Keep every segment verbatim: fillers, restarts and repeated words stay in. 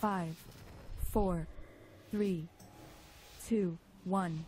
Five, four, three, two, one.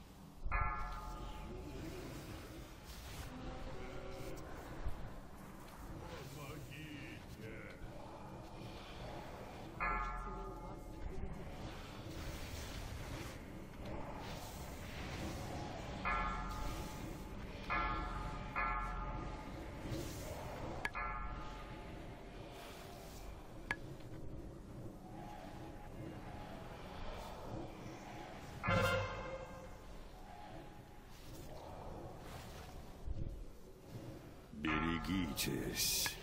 Берегитесь.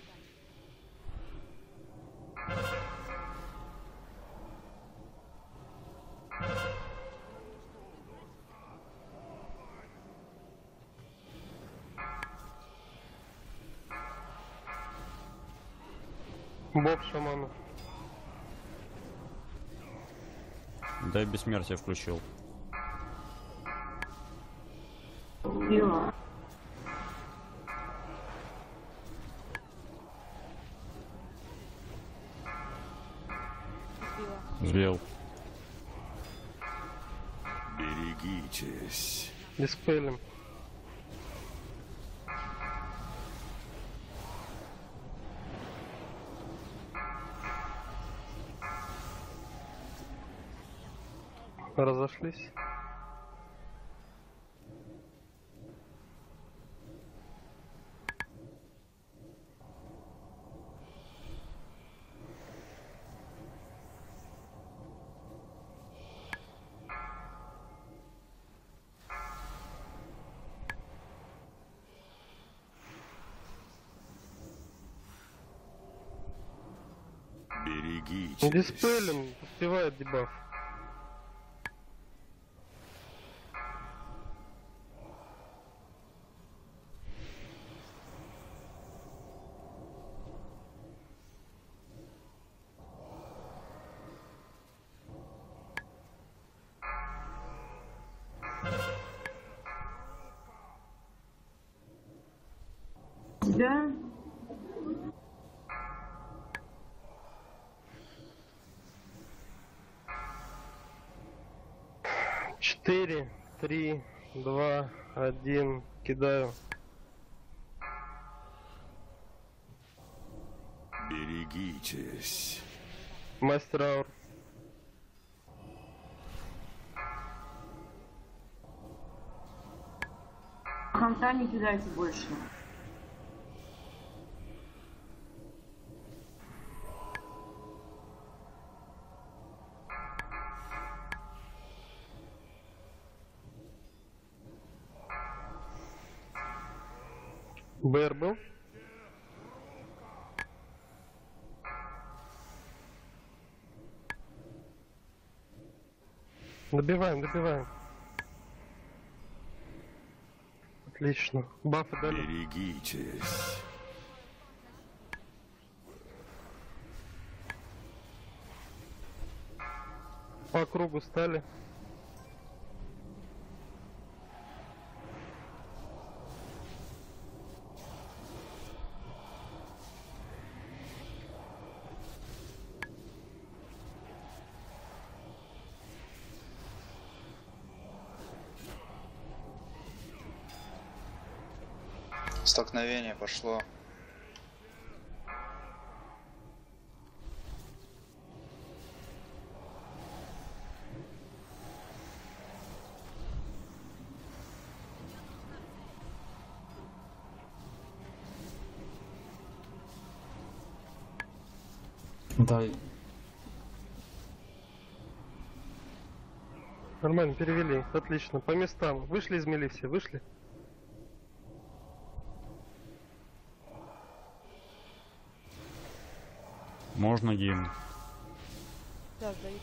Боб шамана. Да, бессмертие включил. Пила. Сбил. Берегитесь. Диспелим. Разошлись. Берегитесь. Диспелим, успевает дебаф. Да. Четыре, три, два, один. Кидаю. Берегитесь. Мастер аур. Ханта не кидайте больше. БР был? Добиваем, добиваем. Отлично. Бафы дали. Берегитесь. По кругу стали. Столкновение пошло. Да. Нормально, перевели. Отлично. По местам. Вышли из мели все, вышли. Можно гимн. Да, заедем.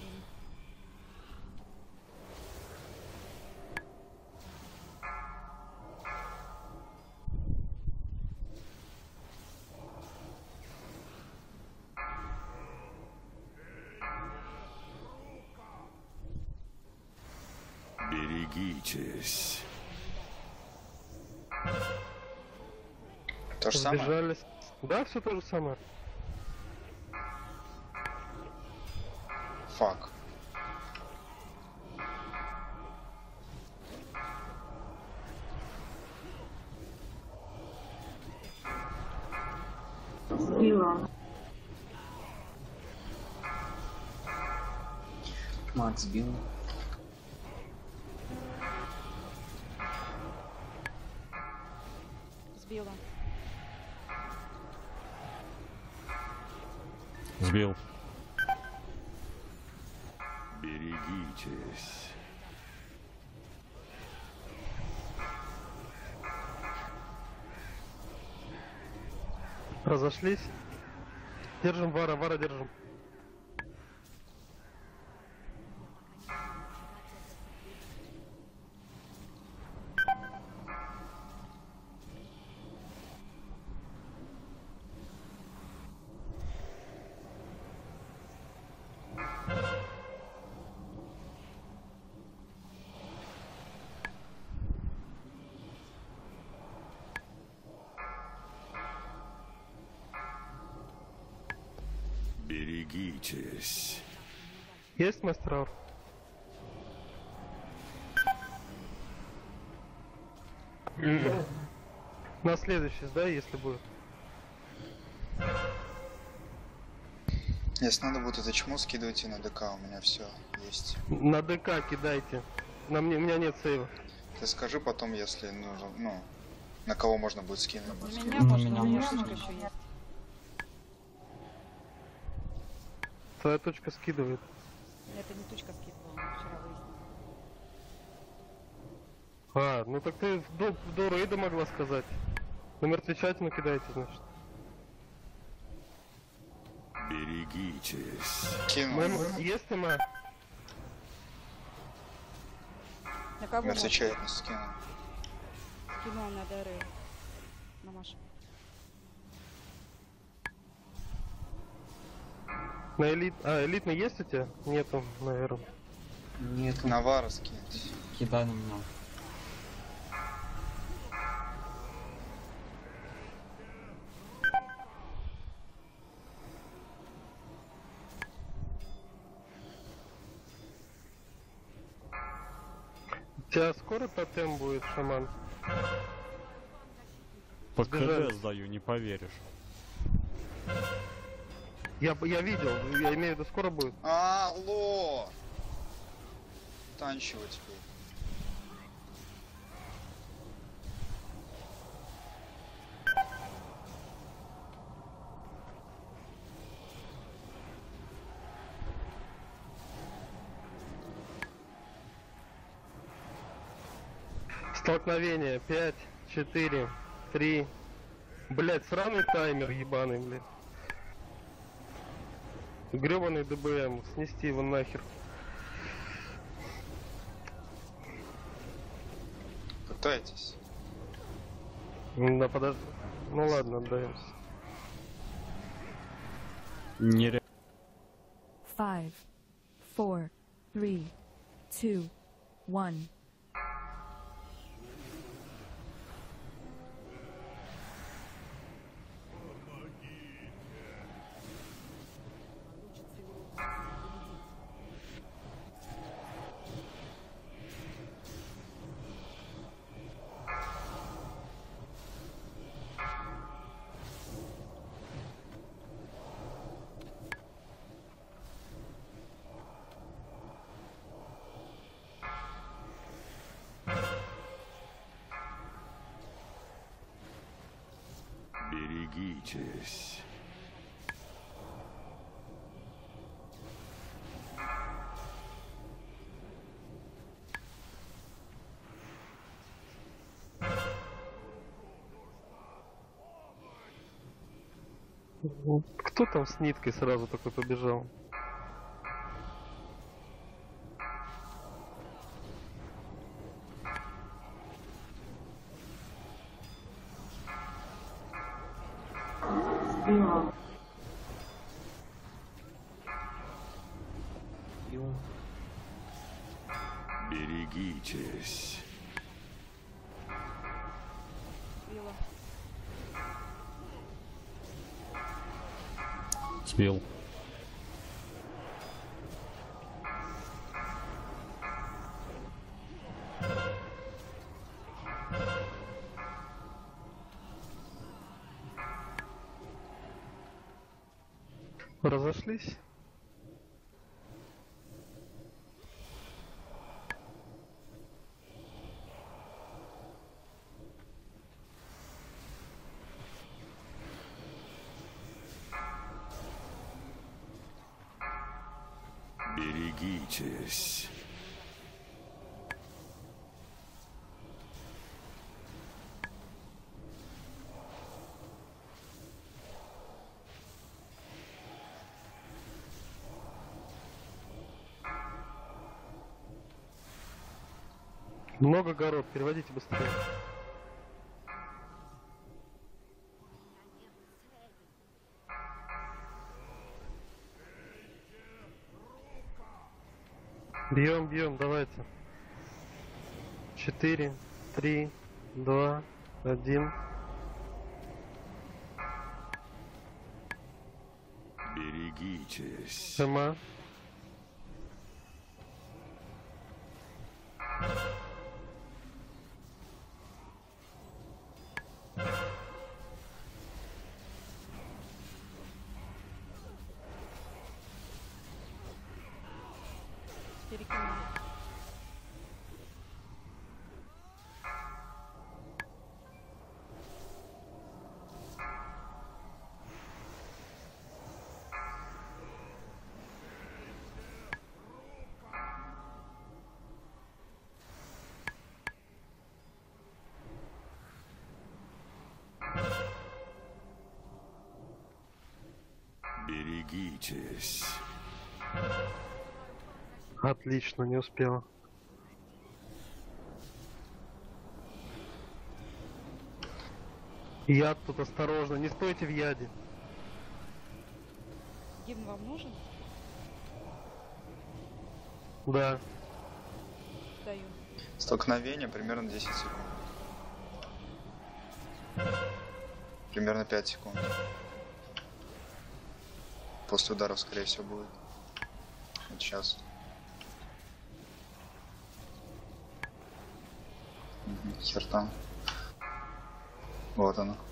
Берегитесь. То же самое? Сбежались. Да, все то же самое. Фак. Сбила. Макс сбил. Сбила. Сбил. Берегитесь. Разошлись. Держим вара, вара держим. Берегитесь. Есть мастер аур? На следующий, да, если будет. Если надо будет это чмо, скидывайте на ДК, у меня все есть. На ДК кидайте. На мне, у меня нет сейва. Ты скажи потом, если нужно, ну, на кого можно будет скинуть. На меня, На может, меня у меня можно. штучка еще есть. Твоя точка скидывает. Это не тучка скидывала, мы вчера выяснили. А, ну так ты в до, в до рейда могла сказать. На мертвечатину кидайте, значит. Берегитесь. Кину. Мэм, есть тема? На кого можно? Мерцечайно скину. Кинул на дыры. На Машу. На элит... А, элитный есть у тебя? Нету, наверное. Нет, Навара скинуть. кидай на меня. У тебя скоро тотем будет, шаман? По Сбежали. КД сдаю, не поверишь. Я, б- я видел, я имею в виду, скоро будет. А, алло! Танчивать бы. Столкновение. пять, четыре, три. Блять, сраный таймер ебаный, блядь. Гребаный ДБМ. Снести его нахер. Пытайтесь. Да подожди. Ну ладно, отдаемся. Нереально. Five, four, three, two, one. Берегитесь. Кто там с ниткой сразу такой побежал? Сбила. Бил. Берегитесь. Била. Сбил. Разошлись? Берегитесь. Много город, переводите быстрее. Бьем, бьем, давайте. Четыре, три, два, один. Берегитесь. Сама. Перекину. Берегитесь. Отлично, не успела. Яд тут осторожно, не стойте в яде. Гимн вам нужен? Да. Даю. Столкновение примерно десять секунд. Примерно пять секунд. После ударов, скорее всего, будет. Вот сейчас. Угу, хер там. Вот оно.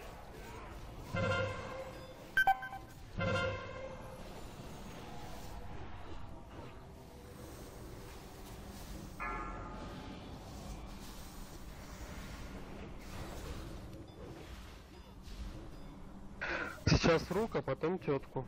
Сейчас рук, а потом тетку.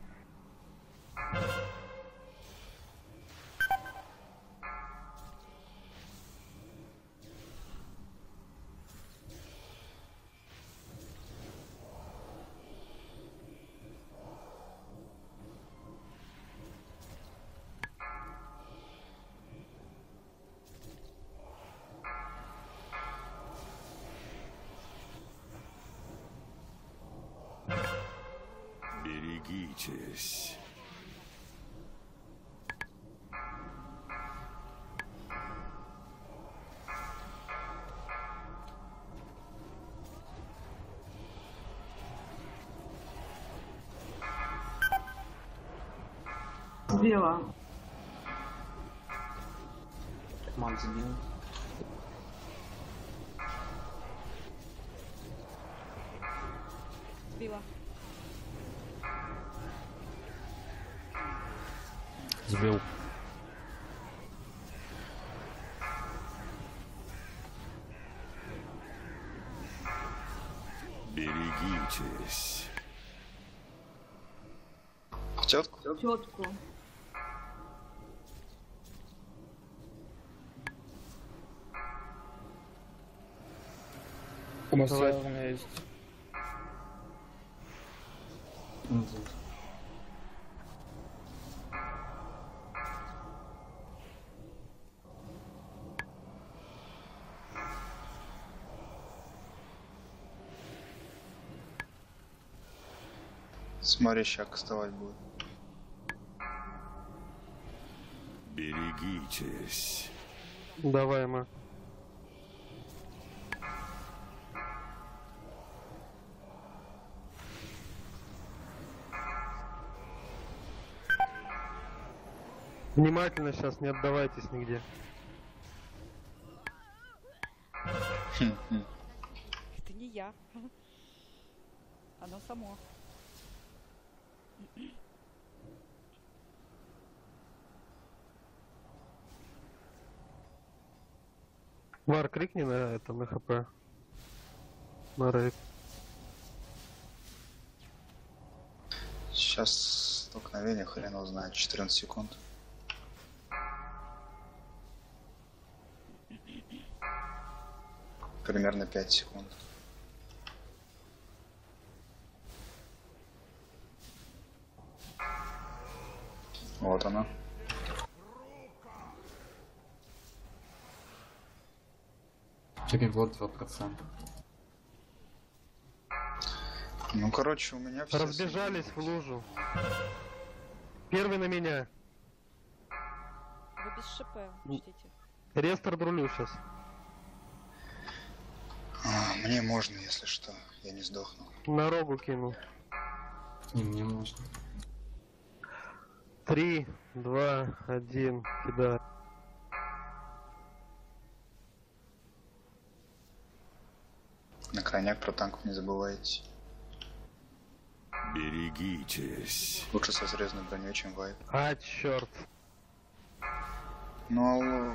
Берегитесь. Сбила. Маг сбил. Сбила. Сбил. Берегитесь. Тетку? Тетку. Давай. Инзулт. Смотри, ща кастовать будет. Берегитесь. Давай, мы. Внимательно сейчас, не отдавайтесь нигде. Хм-хм. Это не я. Оно само. Вар, крикни на это, на хп. На рейд. Сейчас столкновение, хрен его знает, четырнадцать секунд. Примерно пять секунд. Вот она. Перевод два процента. Ну, короче, у меня все... Разбежались в лужу. Первый на меня. Вы без ШП, учтите. Рестор друлю сейчас. А, мне можно, если что. Я не сдохну. На рогу кину. И мне можно. Три, два, один, кидаю. На крайняк про танков не забывайте. Берегитесь. Лучше со срезанной броней, чем вайп. А, черт. Ну, алло.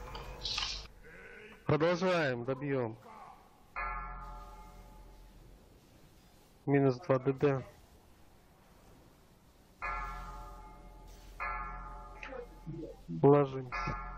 Продолжаем, добьем. Минус два ДД. Ложимся.